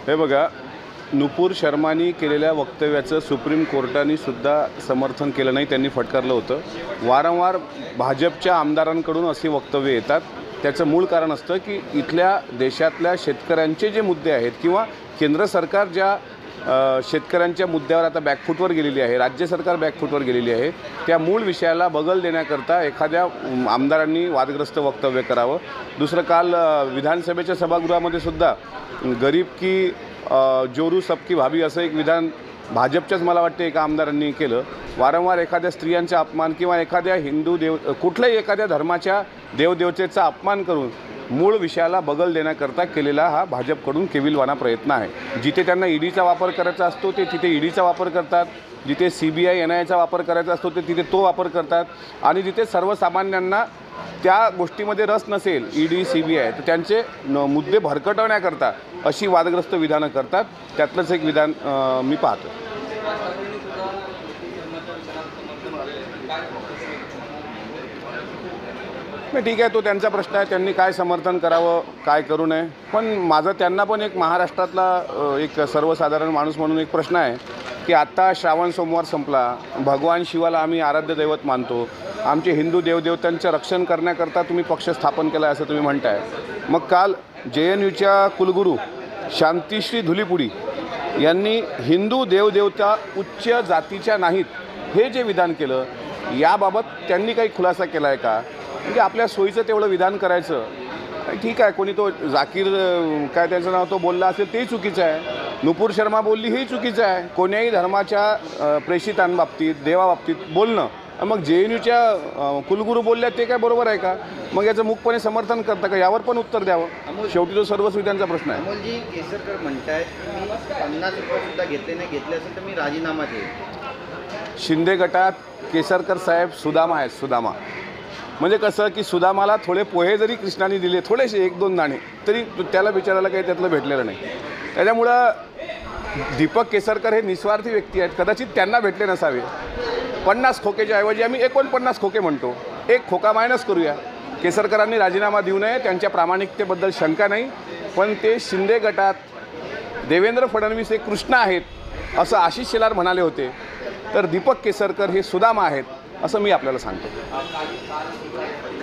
हे बघा, नुपूर शर्मानी केलेल्या वक्तव्याचं सुप्रीम कोर्टाने सुद्धा समर्थन केलं नाही, त्यांनी फटकारलं होतं। वारंवार भाजपच्या आमदारांकडून अशी वक्तव्ये येतात, त्याचं मूळ कारण असतं की इथल्या देशातल्या शेतकऱ्यांचे जे मुद्दे आहेत किंवा केंद्र सरकार ज्या शेतकऱ्यांच्या मुद्द्यावर आता बॅकफूटवर गेलेली आहे, राज्य सरकार बॅकफूटवर गेलेली आहे, त्या मूळ विषयाला बगल देण्याकरता एखाद्या आमदारांनी वादग्रस्त वक्तव्य करावं। दुसरं, काल विधानसभेच्या सभागृहामध्ये सुद्धा गरीब की जोरू सबकी भाभी असं एक विधान भाजपच्याच मला वाटते एका आमदारांनी केलं। वारंवार एखाद्या स्त्रियांचा अपमान किंवा एखाद्या हिंदू कुठल्याही एखाद्या धर्माच्या देवदेवतेचा अपमान करून मूळ विषयाला बगल देण्याकरता केलेला हा भाजपकडून केविलवाणा प्रयत्न आहे। जिथे त्यांना ईडीचा वापर करायचा असतो ते तिथे ईडीचा वापर करतात, जिथे CBI NIAचा वापर करायचा असतो ते तिथे तो वापर करतात, आणि जिथे सर्वसामान्यांना त्या गोष्टीमध्ये रस नसेल ED CBI तर त्यांचे मुद्दे भरकटवण्याकरता अशी वादग्रस्त विधानं करतात। त्यातलंच एक विधान मी पाहतो। नाही, ठीक आहे, तो त्यांचा प्रश्न आहे, त्यांनी काय समर्थन करावं काय करू नये। पण माझा त्यांना पण एक महाराष्ट्रातला एक सर्वसाधारण माणूस म्हणून एक प्रश्न आहे की आत्ता श्रावण सोमवार संपला, भगवान शिवाला आम्ही आराध्य दैवत मानतो, आमचे हिंदू देवदेवतांचं रक्षण करण्याकरता तुम्ही पक्ष स्थापन केला असं तुम्ही म्हणताय। मग काल JNUच्या कुलगुरू शांतिश्री धुलीपुडी यांनी हिंदू देवदेवता उच्च जातीच्या नाहीत हे जे विधान केलं, याबाबत त्यांनी काही खुलासा केला आहे का? म्हणजे आपल्या सोयीचं तेवढं विधान करायचं, ठीक आहे, कोणी तो जाकीर काय त्याचं नाव तो बोलला असेल तेही चुकीचं आहे, नुपूर शर्मा बोलली हेही चुकीचं आहे। कोण्याही धर्माच्या प्रेषितांबाबतीत देवाबाबतीत बोलणं, मग JNUच्या कुलगुरू बोलल्या ते काय बरोबर आहे का? मग याचं मुखपणे समर्थन करता का? यावर पण उत्तर द्यावं। शेवटी तो सर्वस्वी त्यांचा प्रश्न आहे। अमोलजी, केसरकर म्हणतायत मी 50 रुपये सुद्धा घेतले नाही, घेतले असेल तर मी राजीनामा देईन। शिंदे गटात केसरकर साहेब सुदामा आहेत, सुदामा म्हणजे कसं की सुदामाला थोडे पोहे जरी कृष्णाने दिले, थोडेसे 1-2 दाणे, तरी त्याला बिचारायला काही त्यातलं भेटलेलं नाही। त्याच्यामुळं दीपक केसरकर हे निस्वार्थी व्यक्ती आहेत, कदाचित त्यांना भेटले नसावे। 50 खोकेच्या ऐवजी आम्ही 49 खोके म्हणतो, 1 खोका मायनस करूया। केसरकरांनी राजीनामा देऊ नये, त्यांच्या प्रामाणिकतेबद्दल शंका नाही, पण ते शिंदे गटात देवेंद्र फडणवीस हे कृष्ण आहेत असं आशिष शेलार म्हणाले होते, तर दीपक केसरकर हे सुदामा आहेत असं मी आपल्याला सांगतो।